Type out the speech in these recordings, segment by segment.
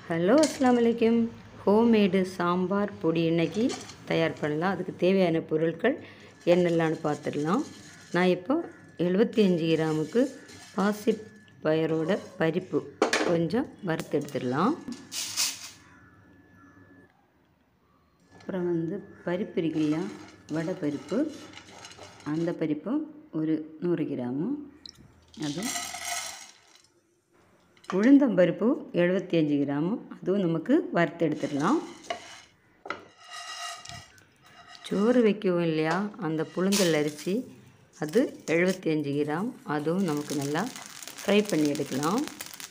Hello அஸ்ஸலாமு அலைக்கும். Homemade sambar பொடி இன்னைக்கு தயார் பண்ணலாம். அதுக்கு தேவையான பொருட்கள் என்னெல்லாம்னு பார்த்துடலாம். நான் இப்போ 75 கிராமுக்கு பாசி பயரோட பருப்பு கொஞ்சம் வறுத்து எடுத்துடலாம். அப்புறம் பருப்பு இருக்கு இல்லையா, வடை பருப்பு, அந்த பருப்பும் ஒரு 100 கிராமு. அதுவும் உளுந்தம்பருப்பு 75 கிராமு, அதுவும் நமக்கு வறுத்து எடுத்துடலாம். சோறு வைக்கவும் இல்லையா, அந்த புழுங்கல் அரிசி அது 75 கிராம், அதுவும் நமக்கு நல்லா ஃப்ரை பண்ணி எடுக்கலாம்.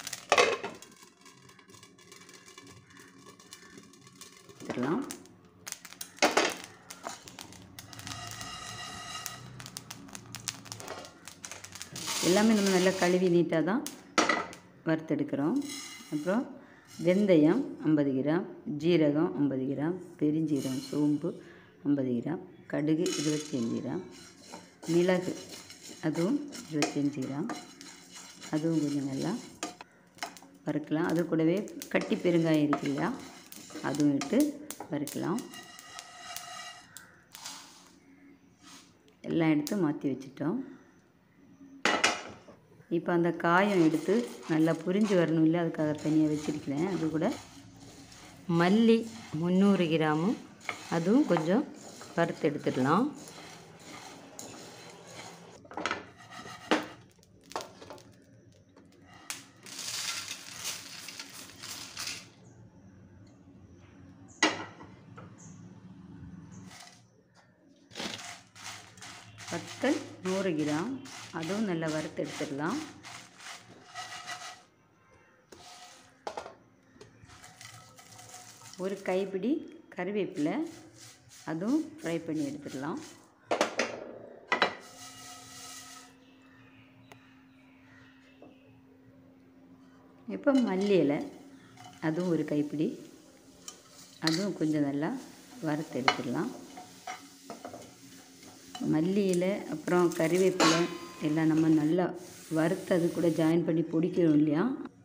எல்லாமே நம்ம நல்லா கழுவி நீட்டாக தான் வறுத்தெடுக்கிறோம். அப்புறம் வெந்தயம் 50 கிராம், ஜீரகம் 50 கிராம், பெருஞ்சீரகம், சோம்பு 50 கிராம், கடுகு 25 கிராம், மிளகு அதுவும் 25 கிராம், அதுவும் கொஞ்சம் நல்லா வறுக்கலாம். அது கூடவே கட்டி பெருங்காயம் இருக்கு இல்லையா, அதுவும் இட்டு வறுக்கலாம். எல்லாம் எடுத்து மாற்றி வச்சுட்டோம். இப்போ அந்த காயம் எடுத்து நல்லா புரிஞ்சு வரணும் இல்லை, அதுக்காக தனியாக வச்சுருக்கிறேன். அது கூட மல்லி 300 கிராமும், அதுவும் கொஞ்சம் வறுத்து எடுத்துடலாம். வத்தல் 100 கிராம், அதுவும் நல்லா வறுத்து எடுத்துடலாம். ஒரு கைப்பிடி கறிவேப்பிலை, அதுவும் ஃப்ரை பண்ணி எடுத்துடலாம். இப்போ மல்லி இலை, அதுவும் ஒரு கைப்பிடி, அதுவும் கொஞ்சம் நல்லா வறுத்து எடுத்துடலாம். மல்லி இலை அப்புறம் கறிவேப்பிலை எல்லாம் நம்ம நல்லா வறுத்து அது கூட ஜாயின் பண்ணி பொடிக்கிறோம் இல்லையா,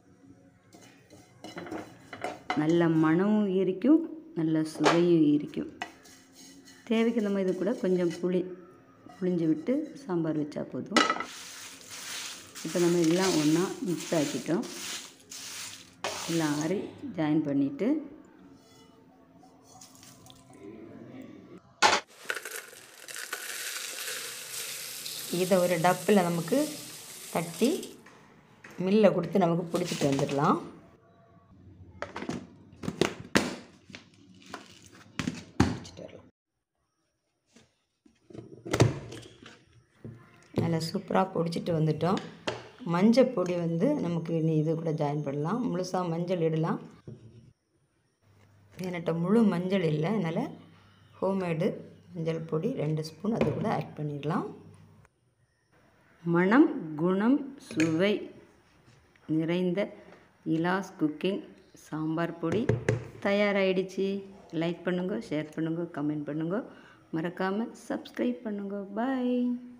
நல்ல மணமும் இருக்கும், நல்ல சுவையும் இருக்கும். தேவைக்கு நம்ம இது கூட கொஞ்சம் புளிஞ்சு விட்டு சாம்பார் வச்சா போதும். இப்போ நம்ம எல்லாம் ஒன்றா மிக்ஸ் ஆக்கிட்டோம். எல்லாம் ஆறி ஜாயின் பண்ணிவிட்டு இதை ஒரு டப்பில் நமக்கு தட்டி மில்லில் கொடுத்து நமக்கு பிடிச்சிட்டு வந்துடலாம். நல்லா சூப்பராக பொடிச்சிட்டு வந்துட்டோம். மஞ்சள் பொடி நமக்கு இனி இது கூட ஜாயின் பண்ணலாம். முழுசாக மஞ்சள் இடலாம். என்கிட்ட முழு மஞ்சள் இல்லை, அதனால் ஹோம்மேடு மஞ்சள் பொடி 2 ஸ்பூன் அது கூட ஆட் பண்ணிடலாம். மணம், குணம், சுவை நிறைந்த இலாஸ் குக்கிங் சாம்பார் பொடி தயாராகிடுச்சு. லைக் பண்ணுங்க, ஷேர் பண்ணுங்க, கமெண்ட் பண்ணுங்க, மறக்காமல் சப்ஸ்கிரைப் பண்ணுங்க. பாய்.